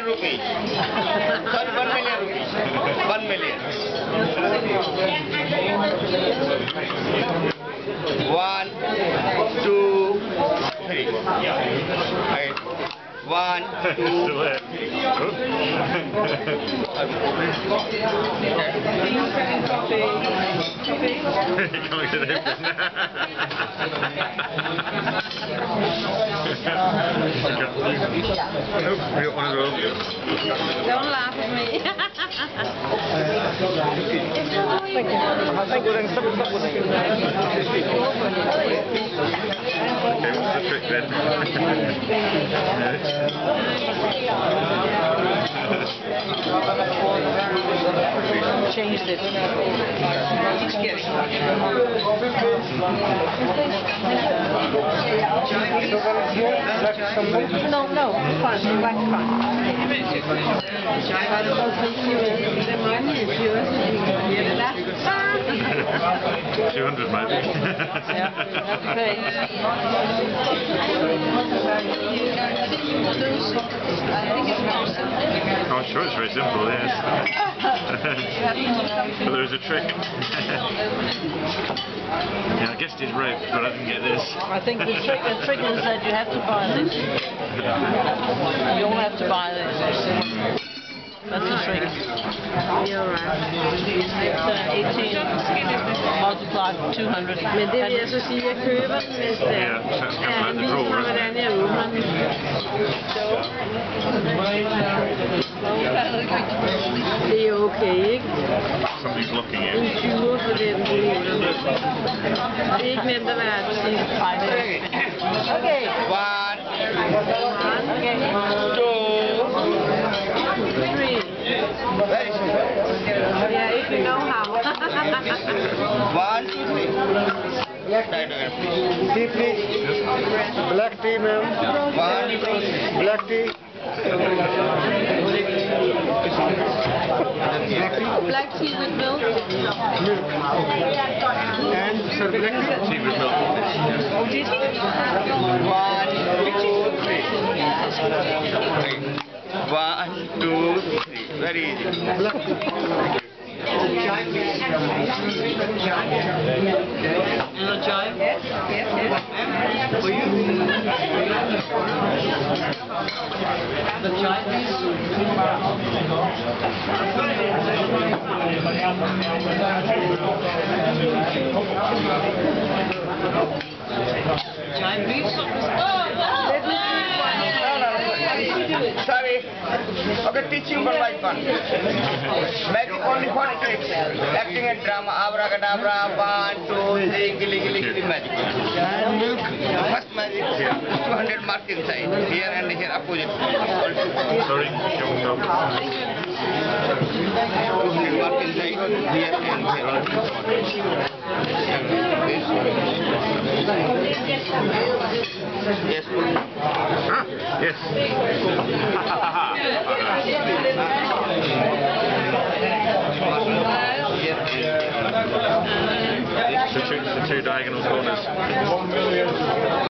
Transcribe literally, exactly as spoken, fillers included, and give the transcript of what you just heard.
rupees. Sorry, one million rupees. One million. One, two, three. Okay. One, two. Don't laugh at me. Thank you. Okay, what's the trick then? Changed it. No, no, fine, black fine. Two hundred maybe. Yeah, that's okay. I'm sure it's very simple, yes. But there is a trick. Yeah, I guessed his rope, but I didn't get this. I think the trick, the trick is that you have to buy this. You all have to buy this. That's the trick. You're right. It's uh, eighteen multiplied two hundred. Men det vil jeg så sige, at jeg køber den, hvis det er. Ja, han viser mig, hvordan jeg åbner den. Det er okay, ikke? Somebody's looking En in. tyver for den mulighed. Det er ikke nemt at være til. Okay. One, Okay. two, Three. very simple. Yeah, if you know how. One, two, three. Right again, please. Tea, please. Black tea, ma'am. One, two, three. Black tea. Black tea with milk. And sir, black tea. Tea with milk. Oh, did he? One, two, three. One, two, three. Very easy. The chai, chai, please. Sorry. Okay, teaching one by one. Magic only one trick. Acting and drama, abracadabra, one, two, three, gilly, gilly, gilly, magic. And milk. First magic, two hundred mark inside. Here and here, opposite. Sorry, don't go. two hundred mark inside, here and here. Yes. Ah, yes. The two, the two diagonal corners.